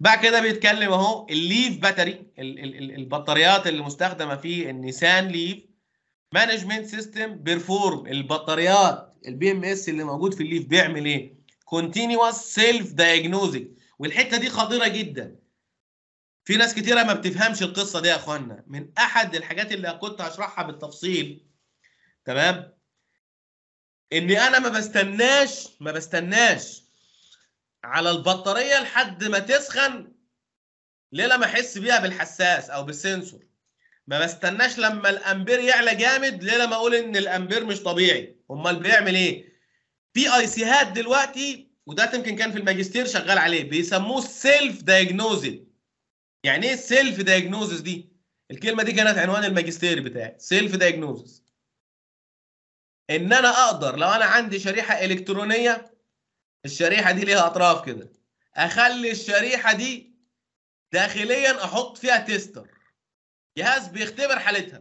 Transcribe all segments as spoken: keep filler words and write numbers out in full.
بعد كده بيتكلم اهو الليف باتري، البطاريات اللي مستخدمه في النيسان ليف مانجمنت سيستم بيرفورم. البطاريات البي ام اس اللي موجود في الليف بيعمل ايه؟ كونتينوس سيلف دايجنوزنج. والحته دي خطيره جدا، في ناس كتيره ما بتفهمش القصه دي يا اخوانا. من احد الحاجات اللي كنت هشرحها بالتفصيل، تمام، اني انا ما بستناش ما بستناش على البطاريه لحد ما تسخن ليله ما احس بيها بالحساس او بالسنسور. ما بستناش لما الامبير يعلى جامد ليله ما اقول ان الامبير مش طبيعي. امال بيعمل ايه؟ في اي سي هات دلوقتي، وده يمكن كان في الماجستير شغال عليه، بيسموه سيلف دايجنوزز. يعني ايه سيلف دايجنوزز دي؟ الكلمه دي كانت عنوان الماجستير بتاعي، سيلف دايجنوزز. ان انا اقدر لو انا عندي شريحه الكترونيه، الشريحه دي ليها اطراف كده، اخلي الشريحه دي داخليا احط فيها تيستر، جهاز بيختبر حالتها،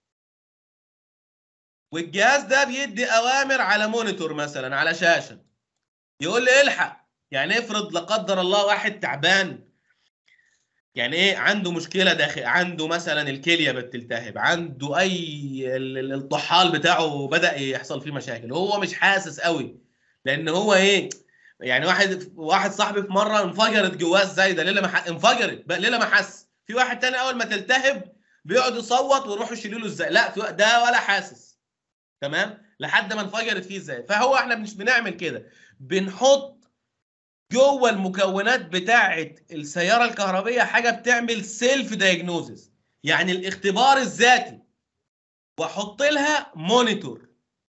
والجهاز ده بيدي اوامر على مونيتور مثلا، على شاشه، يقول لي الحق. يعني افرض لا قدر الله واحد تعبان، يعني ايه، عنده مشكله داخل، عنده مثلا الكليه بتلتهب، عنده اي الطحال بتاعه بدا يحصل فيه مشاكل، هو مش حاسس قوي، لان هو ايه، يعني واحد واحد صاحبي في مره انفجرت جواه الزايده ليله ما ح... انفجرت بقى ليله ما حس. في واحد تاني اول ما تلتهب بيقعد يصوت ويروحوا يشيلوا له الزايده، لا ده ولا حاسس، تمام، لحد ما انفجرت فيه الزايده. فهو احنا مش بنعمل كده، بنحط جوه المكونات بتاعه السياره الكهربيه حاجه بتعمل سيلف دايجنوزس، يعني الاختبار الذاتي، واحط لها مونيتور.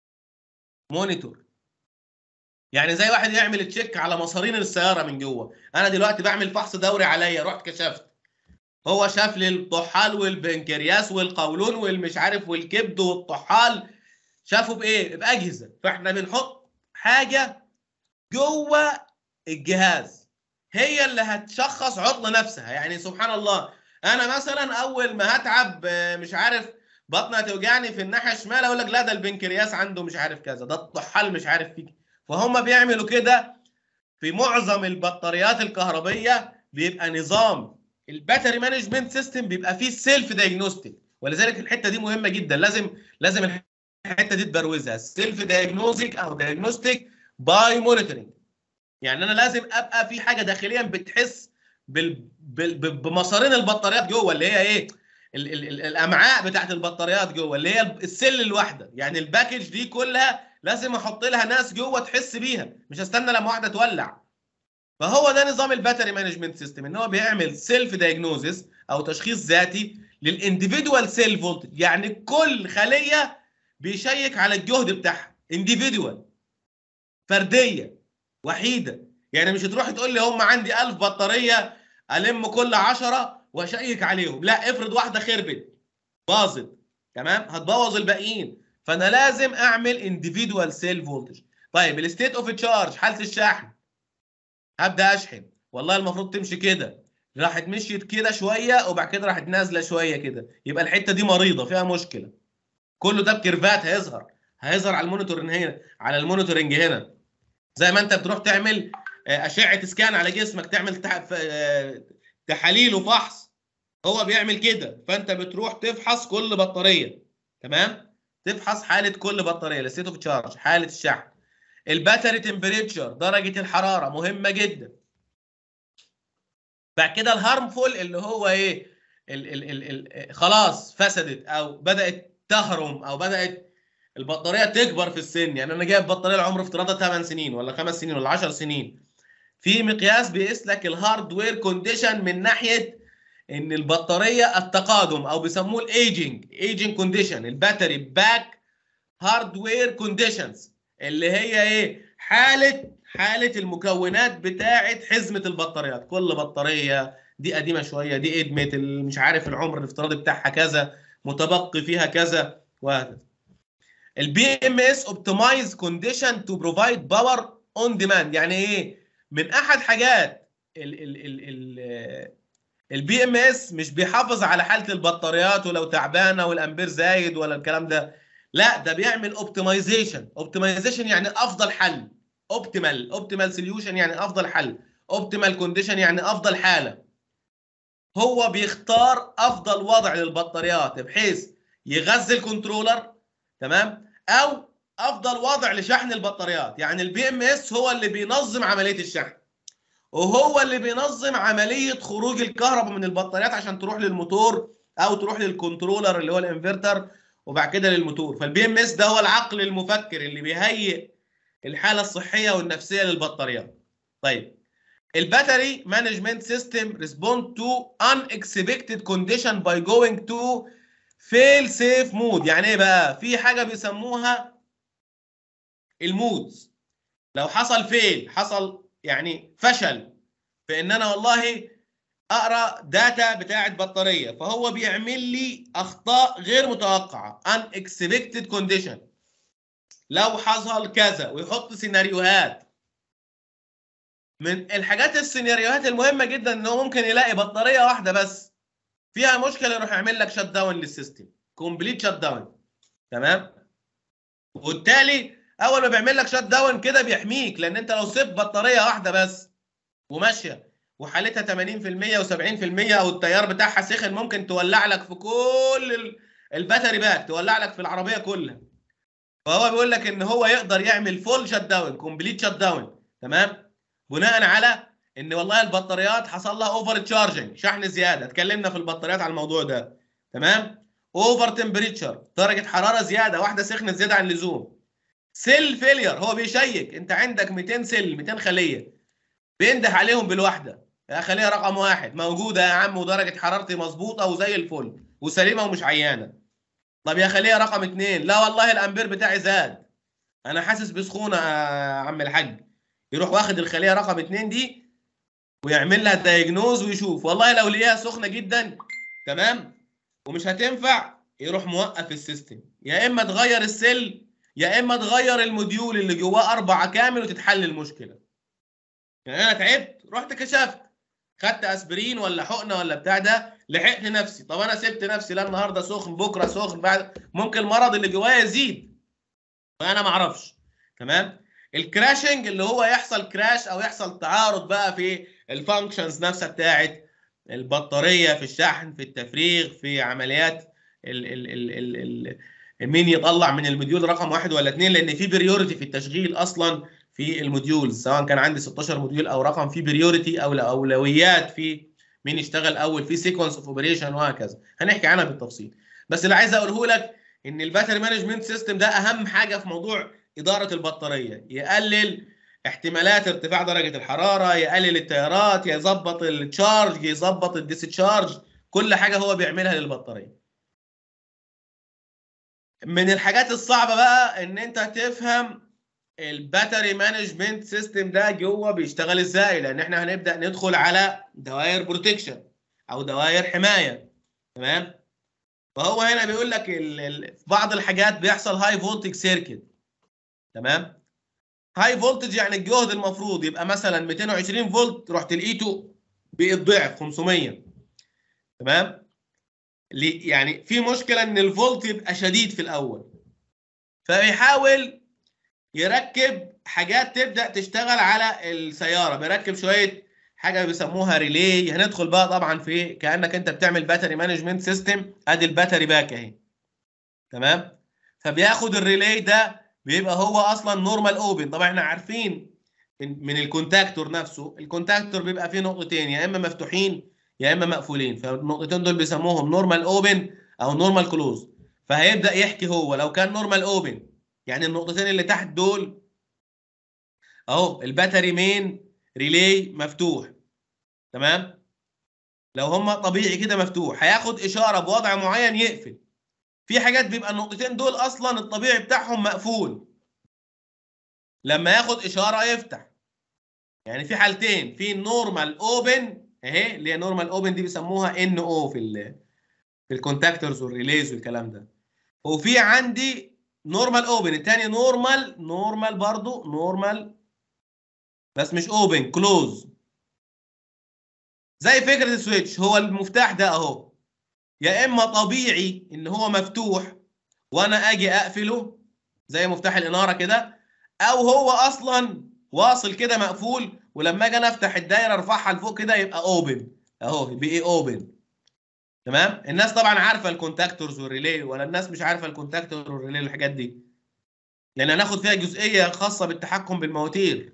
مونيتور يعني زي واحد يعمل تشيك على مصارين السياره من جوه. انا دلوقتي بعمل فحص دوري عليا، رحت كشفت، هو شاف لي الطحال والبنكرياس والقولون والمش عارف والكبد والطحال، شافوا بايه؟ باجهزه. فاحنا بنحط حاجه جوه الجهاز هي اللي هتشخص عطل نفسها. يعني سبحان الله، انا مثلا اول ما هتعب مش عارف بطني هتوجعني في الناحيه الشمال، اقول لك لا ده البنكرياس عنده مش عارف كذا، ده الطحال مش عارف فيك. فهم بيعملوا كده في معظم البطاريات الكهربيه، بيبقى نظام الباتري مانجمنت سيستم بيبقى فيه سيلف دايجنوستيك. ولذلك الحته دي مهمه جدا، لازم لازم الحته دي تبروزها، سيلف دايجنوستيك او دايجنوستيك باي مونيتورنج. يعني انا لازم ابقى في حاجه داخليا بتحس بال... بال... بمصارين البطاريات جوه، اللي هي ايه، ال... ال... ال... الامعاء بتاعت البطاريات جوه، اللي هي السل الواحده. يعني الباكج دي كلها لازم احط لها ناس جوه تحس بيها، مش استنى لما واحده تولع. فهو ده نظام الباتري مانجمنت سيستم، ان هو بيعمل سيلف دايجنوزس او تشخيص ذاتي للانديفيدوال سيل فولتج. يعني كل خليه بيشيك على الجهد بتاعها، انديفيدوال، فرديه وحيده. يعني مش هتروح تقول لي هم عندي ألف بطاريه الم كل عشرة واشيك عليهم، لا، افرض واحده خربت باظت، تمام، هتبوظ الباقيين. فانا لازم اعمل انديفيدوال سيل فولتج. طيب الستيت اوف تشارج، حاله الشحن، هبدا اشحن، والله المفروض تمشي كده، راحت مشيت كده شويه وبعد كده راحت نازله شويه كده، يبقى الحته دي مريضه فيها مشكله. كله ده بكيرفات هيظهر هيظهر على المونيتور هنا، على المونيتورنج هنا. زي ما انت بتروح تعمل اشعه سكان على جسمك، تعمل تحاليل وفحص، هو بيعمل كده. فانت بتروح تفحص كل بطاريه، تمام، تفحص حاله كل بطاريه، الستيت اوف تشارج، حاله الشحن، الباتري تمبريتشر، درجه الحراره مهمه جدا. بعد كده الهارمفول اللي هو ايه، ال ال ال ال خلاص فسدت او بدات تهرم او بدات البطاريه تكبر في السن. يعني انا جايب بطاريه العمر افتراضها ثمان سنين ولا خمس سنين ولا عشر سنين، في مقياس بيقيس لك الهاردوير كونديشن من ناحيه ان البطاريه التقادم، او بيسموه الايجنج ايجنج كونديشن، الباتري باك هاردوير كونديشنز، اللي هي ايه، حاله حاله المكونات بتاعه حزمه البطاريات. كل بطاريه دي قديمه شويه، دي ادمت، مش عارف العمر الافتراضي بتاعها كذا، متبقي فيها كذا، وهكذا. البي ام اس اوبتمايز كونديشن تو بروفايد باور اون ديماند. يعني ايه؟ من احد حاجات البي ام اس مش بيحافظ على حاله البطاريات ولو تعبانه والامبير زايد ولا الكلام ده، لا، ده بيعمل اوبتمايزيشن. اوبتمايزيشن يعني افضل حل، اوبتيمال اوبتيمال سوليوشن يعني افضل حل. اوبتيمال كونديشن يعني افضل حاله. هو بيختار افضل وضع للبطاريات بحيث يغذي الكنترولر، تمام، او افضل وضع لشحن البطاريات. يعني البي ام اس هو اللي بينظم عمليه الشحن، وهو اللي بينظم عمليه خروج الكهرباء من البطاريات عشان تروح للموتور او تروح للكنترولر اللي هو الانفرتر وبعد كده للموتور. فالبي ام اس ده هو العقل المفكر اللي بيهيئ الحاله الصحيه والنفسيه للبطاريات. طيب الباتري مانجمنت سيستم ريسبوند تو unexpected condition by going to fail safe mode. يعني ايه بقى؟ في حاجه بيسموها المودز. لو حصل فيل، حصل يعني فشل في ان انا والله اقرا داتا بتاعه بطاريه، فهو بيعمل لي اخطاء غير متوقعه unexpected condition. لو حصل كذا، ويحط سيناريوهات. من الحاجات السيناريوهات المهمه جدا ان هو ممكن يلاقي بطاريه واحده بس فيها مشكله، يروح يعمل لك شت داون للسيستم، كومبليت شت داون، تمام. وبالتالي اول ما بيعمل لك شت داون كده بيحميك، لان انت لو سبت بطاريه واحده بس وماشيه وحالتها ثمانين في المية وسبعين في المية او التيار بتاعها سخن، ممكن تولع لك في كل الباتري باك، تولع لك في العربيه كلها. فهو بيقول لك ان هو يقدر يعمل فول شت داون، كومبليت شت داون، تمام، بناء على ان والله البطاريات حصل لها اوفر تشارجنج، شحن زياده. اتكلمنا في البطاريات على الموضوع ده، تمام. اوفر تمبريتشر، درجه حراره زياده، واحده سخنت زياده عن اللزوم. سيل فيلير، هو بيشيك انت عندك مئتين سيل، مئتين خليه، بينده عليهم بالوحده، يا خليه رقم واحد موجوده يا عم، ودرجه حرارتي مظبوطه وزي الفل وسليمه ومش عيانه. طب يا خليه رقم اثنين، لا والله الامبير بتاعي زاد، انا حاسس بسخونه يا عم الحاج. يروح واخد الخليه رقم اثنين دي ويعمل لها دايجنوز ويشوف، والله لو لقيها سخنه جدا، تمام، ومش هتنفع، يروح موقف السيستم، يا اما تغير السيل يا اما تغير الموديول اللي جواه اربعه كامل وتتحل المشكله. يعني انا تعبت، رحت كشفت، خدت اسبرين ولا حقنه ولا بتاع ده، لحقت نفسي. طب انا سبت نفسي، لا النهارده سخن بكره سخن بعد، ممكن المرض اللي جوايا يزيد وانا ما اعرفش، تمام. الكراشنج اللي هو يحصل كراش او يحصل تعارض بقى في الفانكشنز نفسها بتاعت البطاريه، في الشحن، في التفريغ، في عمليات ال ال ال ال ال مين يطلع من الموديول رقم واحد ولا اثنين، لان في بريورتي في التشغيل اصلا في الموديولز، سواء كان عندي ستاشر موديول او رقم، في بريورتي او اولويات في مين يشتغل اول، في سيكونس اوف اوبريشن وهكذا، هنحكي عنها بالتفصيل. بس اللي عايز اقوله لك ان الباتري مانجمنت سيستم ده اهم حاجه في موضوع اداره البطاريه، يقلل احتمالات ارتفاع درجه الحراره، يقلل التيارات، يظبط التشارج، يظبط الديسشارج، كل حاجه هو بيعملها للبطاريه. من الحاجات الصعبه بقى ان انت تفهم الباتري مانجمنت سيستم ده جوه بيشتغل ازاي، لان احنا هنبدا ندخل على دوائر بروتكشن او دوائر حمايه، تمام. فهو هنا بيقول لك في بعض الحاجات بيحصل هاي فولتج سيركت، تمام. هاي فولتج يعني الجهد المفروض يبقى مثلا مئتين وعشرين فولت، رحت لقيته بيتضعف خمسمية، تمام. يعني في مشكله ان الفولت يبقى شديد في الاول، فبيحاول يركب حاجات تبدا تشتغل على السياره، بيركب شويه حاجه بيسموها ريلي. هندخل بقى طبعا في كانك انت بتعمل باتري مانجمنت سيستم، ادي الباتري باك اهي، تمام. فبياخد الريلي ده، بيبقى هو اصلا نورمال اوبن. طبعا احنا عارفين من, من الكونتاكتور نفسه، الكونتاكتور بيبقى فيه نقطتين، يا اما مفتوحين يا اما مقفولين، فالنقطتين دول بيسموهم نورمال اوبن او نورمال كلوز. فهيبدا يحكي هو لو كان نورمال اوبن، يعني النقطتين اللي تحت دول اهو الباتري مين ريلي مفتوح، تمام. لو هما طبيعي كده مفتوح، هياخد اشاره بوضع معين يقفل. في حاجات بيبقى النقطتين دول اصلا الطبيعي بتاعهم مقفول، لما ياخد اشاره يفتح. يعني في حالتين، في نورمال اوبن اهي، اللي هي نورمال اوبن دي بيسموها ان او في ال في الكونتاكتورز والريليز والكلام ده. وفي عندي نورمال اوبن الثاني، نورمال نورمال برضو نورمال بس مش اوبن، كلوز. زي فكره السويتش، هو المفتاح ده اهو، يا اما طبيعي ان هو مفتوح وانا اجي اقفله زي مفتاح الاناره كده، او هو اصلا واصل كده مقفول، ولما اجي انا افتح الدايره ارفعها لفوق كده يبقى اوبن اهو، يبقى ايه اوبن. تمام. الناس طبعا عارفه الكونتاكتورز والريلي، ولا الناس مش عارفه الكونتاكتور والريلي والحاجات دي؟ لان هناخد فيها جزئيه خاصه بالتحكم بالمواتير.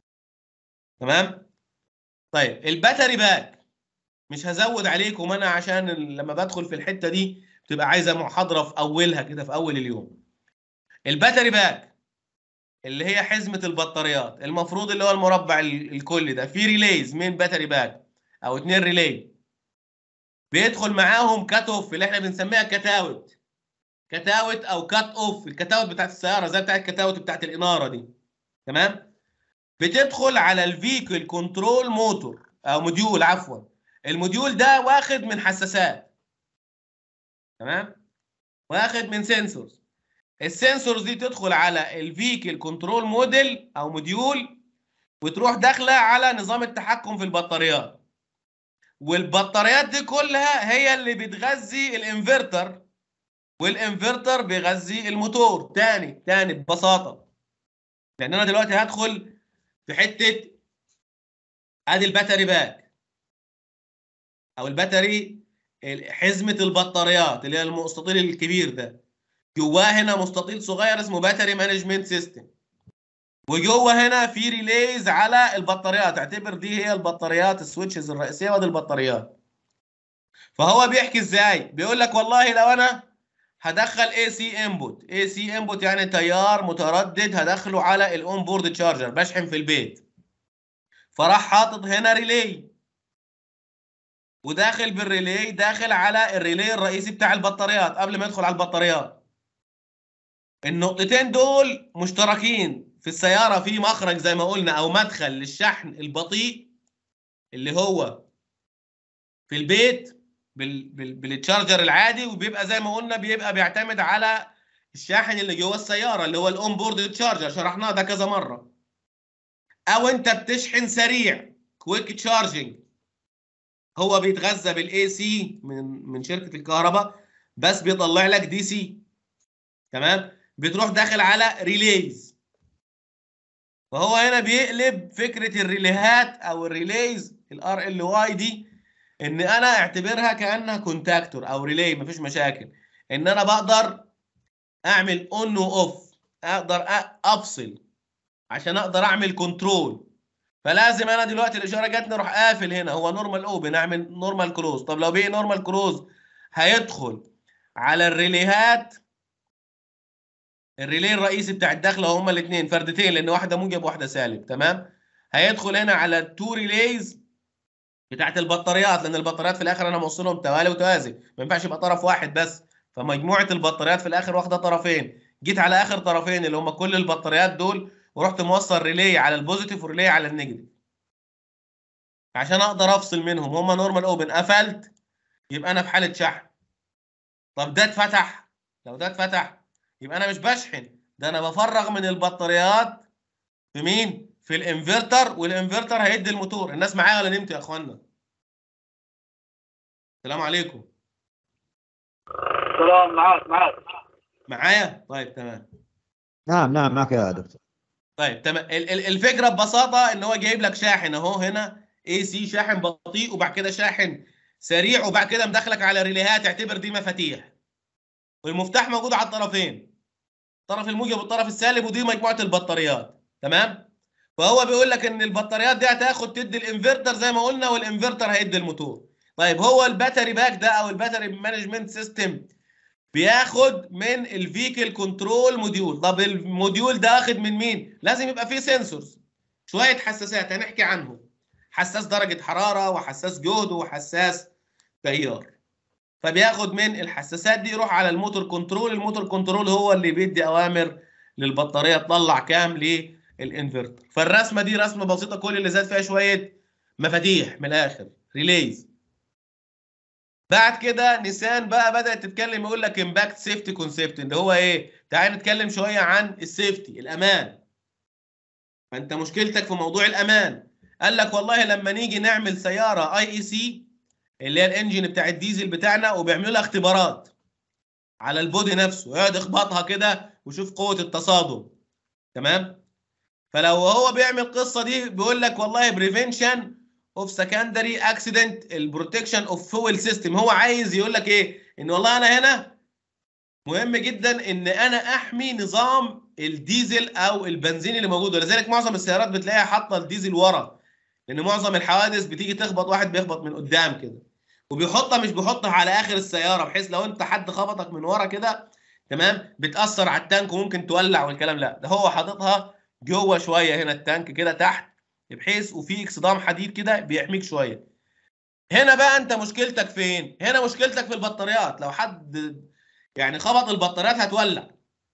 تمام. طيب الباتري باك مش هزود عليكم انا، عشان لما بدخل في الحته دي بتبقى عايزه محاضره في اولها كده في اول اليوم. الباتري باك اللي هي حزمه البطاريات، المفروض اللي هو المربع الكلي ده فيه ريليز من باتري باك او اتنين ريلي، بيدخل معاهم كات اوف اللي احنا بنسميها كتاوت. كتاوت او كات اوف، الكتاوت بتاعت السياره زي بتاعت الكتاوت بتاعت الاناره دي. تمام. بتدخل على الفيكل كنترول موتور او موديول، عفوا. الموديول ده واخد من حساسات. تمام. واخد من سنسورز. السنسورز دي تدخل على الفيكل كنترول موديل او موديول، وتروح داخله على نظام التحكم في البطاريات. والبطاريات دي كلها هي اللي بتغذي الانفرتر، والانفرتر بيغذي الموتور. تاني تاني ببساطه، لان انا دلوقتي هدخل في حته ادي الباتري باك او الباتري، حزمه البطاريات اللي هي المستطيل الكبير ده. جواه هنا مستطيل صغير اسمه باتري مانجمنت سيستم، وجوه هنا في ريليز على البطاريات. اعتبر دي هي البطاريات، السويتشز الرئيسيه ودي البطاريات. فهو بيحكي ازاي، بيقول لك والله لو انا هدخل اي سي انبوت، اي سي انبوت يعني تيار متردد هدخله على الاون بورد تشارجر، بشحن في البيت. فراح حاطط هنا ريلي، وداخل بالريلي داخل على الريلي الرئيسي بتاع البطاريات قبل ما يدخل على البطاريات. النقطتين دول مشتركين في السيارة، في مخرج زي ما قلنا او مدخل للشحن البطيء اللي هو في البيت بال بال بالتشارجر العادي، وبيبقى زي ما قلنا بيبقى بيعتمد على الشاحن اللي جوه السيارة اللي هو الاون بورد تشارجر، شرحناه ده كذا مرة. او انت بتشحن سريع كويك تشارجنج، هو بيتغذى بالاي سي من من شركة الكهرباء، بس بيطلع لك دي سي. تمام. بتروح داخل على ريليز، وهو هنا بيقلب فكره الريليهات او الريليز الار ال واي دي، ان انا اعتبرها كانها كونتاكتور او ريلي، مفيش مشاكل. ان انا بقدر اعمل اون واوف، اقدر افصل عشان اقدر اعمل كنترول. فلازم انا دلوقتي الاشاره جاتني اروح قافل هنا، هو نورمال اوبن اعمل نورمال كلوز. طب لو بقي نورمال كلوز هيدخل على الريليهات، الريلي الرئيسي بتاع الداخله هما الاثنين فردتين لان واحده موجب وواحده سالب. تمام. هيدخل هنا على التو ريليز بتاعت البطاريات، لان البطاريات في الاخر انا موصلهم توالي وتوازي، ما ينفعش يبقى طرف واحد بس. فمجموعه البطاريات في الاخر واخده طرفين. جيت على اخر طرفين اللي هما كل البطاريات دول، ورحت موصل ريلي على البوزيتيف وريلي على النيجاتيف عشان اقدر افصل منهم. هما نورمال اوبن، قفلت يبقى انا في حاله شحن. طب ده اتفتح، لو ده اتفتح يبقى انا مش بشحن، ده انا بفرغ من البطاريات في مين؟ في الانفرتر، والانفرتر هيدي الموتور. الناس معايا ولا نمت يا اخوانا؟ السلام عليكم. السلام. معاك معاك معايا؟ طيب تمام. نعم نعم معك يا دكتور. طيب تمام. الفكره ببساطه ان هو جايب لك شاحن اهو هنا اي سي، شاحن بطيء وبعد كده شاحن سريع، وبعد كده مدخلك على ريليهات. اعتبر دي مفاتيح، والمفتاح موجود على الطرفين، الطرف الموجب والطرف السالب، ودي مجموعه البطاريات. تمام. فهو بيقول لك ان البطاريات دي هتاخد تدي الانفرتر زي ما قلنا، والانفرتر هيدي الموتور. طيب هو الباتري باك ده او الباتري مانجمنت سيستم بياخد من الفيكل كنترول موديول. طب الموديول ده اخد من مين؟ لازم يبقى فيه سنسورز، شويه حساسات هنحكي عنهم. حساس درجه حراره، وحساس جهد، وحساس تيار. فبياخد من الحساسات دي يروح على الموتور كنترول. الموتور كنترول هو اللي بيدي اوامر للبطاريه تطلع كام للانفرتر. فالرسمه دي رسمه بسيطه، كل اللي زاد فيها شويه مفاتيح من الاخر، ريليز. بعد كده نيسان بقى بدات تتكلم، يقول لك امباكت سيفتي كونسبت، اللي هو ايه؟ تعال نتكلم شويه عن السيفتي، الامان. فانت مشكلتك في موضوع الامان. قال لك والله لما نيجي نعمل سياره اي اي سي اللي هي الانجن بتاع الديزل بتاعنا، وبيعملوا لها اختبارات على البودي نفسه، يقعد يخبطها كده ويشوف قوه التصادم. تمام. فلو هو بيعمل القصه دي بيقول لك والله بريفنشن اوف سكندري اكسيدنت البروتكشن اوف فويل سيستم، هو عايز يقول لك ايه؟ ان والله انا هنا مهم جدا ان انا احمي نظام الديزل او البنزين اللي موجود، ولذلك معظم السيارات بتلاقيها حاطه الديزل ورا، لان معظم الحوادث بتيجي تخبط واحد بيخبط من قدام كده، وبيحطها مش بيحطها على اخر السياره بحيث لو انت حد خبطك من ورا كده تمام بتاثر على التانك وممكن تولع والكلام، لا ده هو حاططها جوه شويه هنا التانك كده تحت، بحيث وفي اكسدام حديد كده بيحميك شويه. هنا بقى انت مشكلتك فين؟ هنا مشكلتك في البطاريات، لو حد يعني خبط البطاريات هتولع.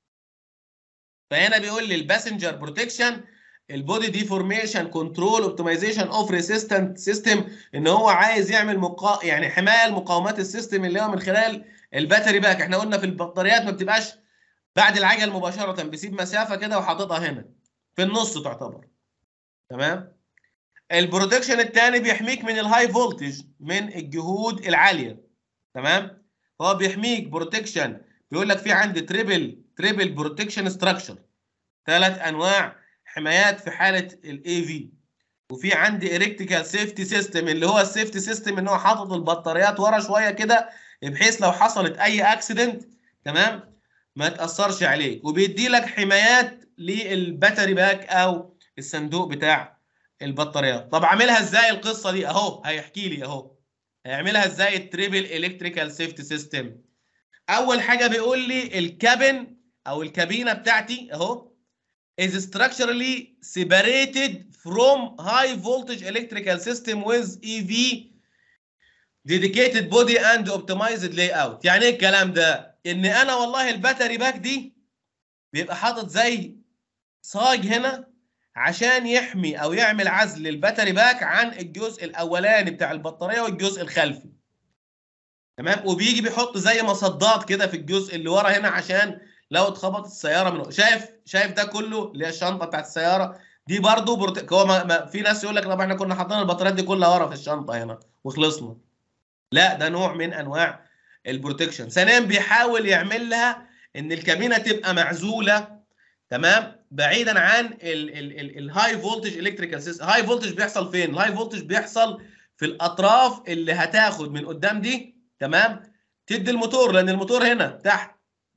فهنا بيقول لي الباسنجر بروتكشن البودي ديفورميشن كنترول اوبتمايزيشن اوف ريسيستنت سيستم، ان هو عايز يعمل مقا... يعني حمايه لمقاومات السيستم اللي هو من خلال الباتري باك. احنا قلنا في البطاريات ما بتبقاش بعد العجل مباشره، بيسيب مسافه كده وحاططها هنا في النص تعتبر تمام. البروتكشن الثاني بيحميك من الهاي فولتج من الجهود العاليه تمام. هو بيحميك بروتكشن، بيقول لك في عندي تريبل تريبل بروتكشن ستراكشر، ثلاث انواع حمايات في حاله الاي في. وفي عندي الكتريكال سيفتي سيستم اللي هو السيفتي سيستم ان هو حاطط البطاريات ورا شويه كده بحيث لو حصلت اي اكسيدنت تمام ما تاثرش عليك، وبيدي لك حمايات للباتري باك او الصندوق بتاع البطاريات. طب عاملها ازاي القصه دي؟ اهو هيحكي لي اهو هيعملها ازاي التريبل الكتريكال سيفتي سيستم. اول حاجه بيقول لي الكابن او الكابينه بتاعتي اهو is structurally separated from high voltage electrical system with اي في dedicated body and optimized layout. يعني ايه الكلام ده؟ ان انا والله الباتري باك دي بيبقى حاطط زي صاج هنا عشان يحمي او يعمل عزل للباتري باك عن الجزء الاولاني بتاع البطاريه والجزء الخلفي تمام. وبيجي بيحط زي مصدات كده في الجزء اللي ورا هنا عشان لو اتخبطت السياره من شايف شايف ده كله اللي هي الشنطه بتاعت السياره دي برضو برت... هو ما... ما... في ناس يقول لك طب احنا كنا حاطين البطاريات دي كلها ورا في الشنطه هنا وخلصنا. لا ده نوع من انواع البروتكشن. ثانيا بيحاول يعمل لها ان الكابينه تبقى معزوله تمام بعيدا عن الهاي فولتج الكتريكال سيستم. هاي فولتج بيحصل فين؟ الهاي فولتج بيحصل في الاطراف اللي هتاخد من قدام دي تمام تدي الموتور، لان الموتور هنا تحت.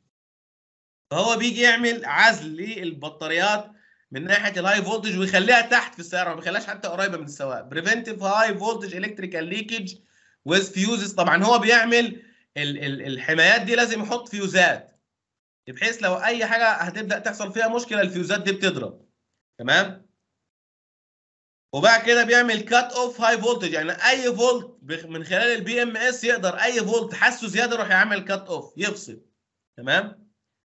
فهو بيجي يعمل عزل للبطاريات من ناحيه الهاي فولتج ويخليها تحت في السياره، ما بيخليهاش حتى قريبه من السواق. بريفنتيف هاي فولتج الكتريكال ليكج ويز فيوزز. طبعا هو بيعمل ال ال الحمايات دي لازم يحط فيوزات بحيث لو اي حاجه هتبدا تحصل فيها مشكله الفيوزات دي بتضرب تمام. وبعد كده بيعمل كات اوف هاي فولتج، يعني اي فولت من خلال البي ام اس يقدر اي فولت حاسه زياده يروح يعمل كات اوف يفصل تمام.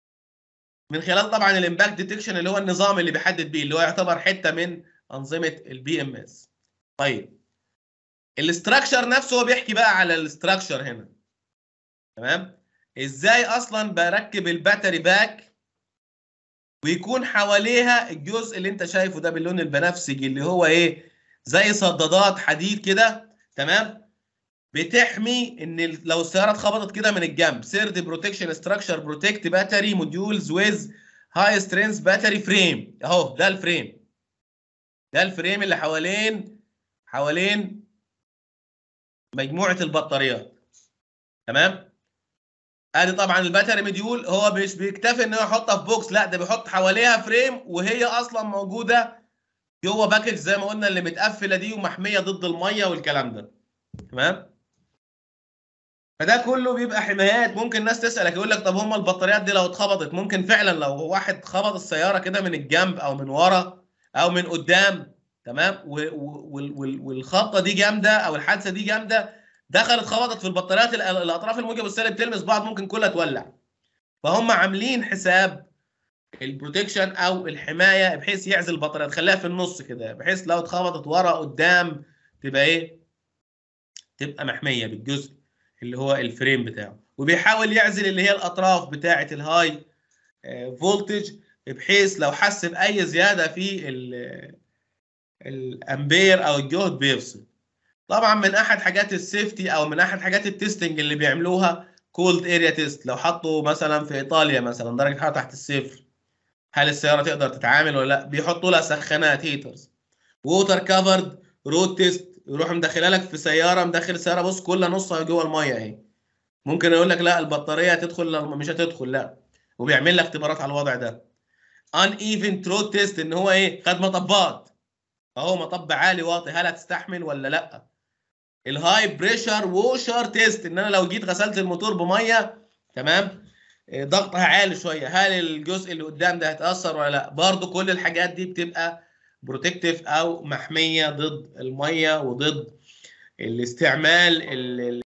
من خلال طبعا الامباكت ديتكشن اللي هو النظام اللي بيحدد بيه اللي هو يعتبر حته من انظمه البي ام اس. طيب الاستراكشر نفسه هو بيحكي بقى على الاستراكشر هنا تمام. ازاي اصلا بركب الباتري باك ويكون حواليها الجزء اللي انت شايفه ده باللون البنفسجي اللي هو ايه زي صدادات حديد كده تمام بتحمي ان لو السياره اتخبطت كده من الجنب. سيرد بروتكشن ستراكشر بروتكت باتري موديولز ويز هاي سترينث باتري فريم. اهو ده الفريم، ده الفريم اللي حوالين حوالين مجموعه البطاريات تمام. ادي طبعا الباتري مديول هو مش بيكتفي انه يحطها في بوكس، لا ده بيحط حواليها فريم وهي اصلا موجوده جوه باكج زي ما قلنا اللي متقفله دي ومحميه ضد الميه والكلام ده تمام. فده كله بيبقى حمايات. ممكن ناس تسالك يقول لك طب هم البطاريات دي لو اتخبطت ممكن فعلا لو واحد خبط السياره كده من الجنب او من ورا او من قدام تمام والخبطه دي جامده او الحادثه دي جامده دخلت خبطت في البطاريات الاطراف الموجب والسالب تلمس بعض ممكن كلها تولع. فهم عاملين حساب البروتكشن او الحمايه بحيث يعزل البطاريه تخليها في النص كده بحيث لو اتخبطت ورا قدام تبقى ايه تبقى محميه بالجزء اللي هو الفريم بتاعه. وبيحاول يعزل اللي هي الاطراف بتاعه الهاي فولتج بحيث لو حس باي زياده في الامبير او الجهد بيفصل. طبعا من احد حاجات السيفتي او من احد حاجات التستنج اللي بيعملوها كولد اريا تيست. لو حطوا مثلا في ايطاليا مثلا درجه حراره تحت الصفر هل السياره تقدر تتعامل ولا لا. بيحطوا لها سخانات هيترز. ووتر كفرد رود تيست، يروح مدخلها لك في سياره، مدخل السياره بص كل نصها جوه الميه اهي. ممكن يقول لك لا البطاريه هتدخل، مش هتدخل، لا. وبيعمل لك اختبارات على الوضع ده. ان ايفن ترود تيست، ان هو ايه، خد مطبات اهو، مطب عالي واطي، هل هتستحمل ولا لا. الهاي بريشر ووشر تيست، ان انا لو جيت غسلت الموتور بميه تمام ضغطها عالي شويه، هل الجزء اللي قدام ده هيتاثر ولا لا. برضو كل الحاجات دي بتبقى بروتكتيف او محميه ضد الميه وضد الاستعمال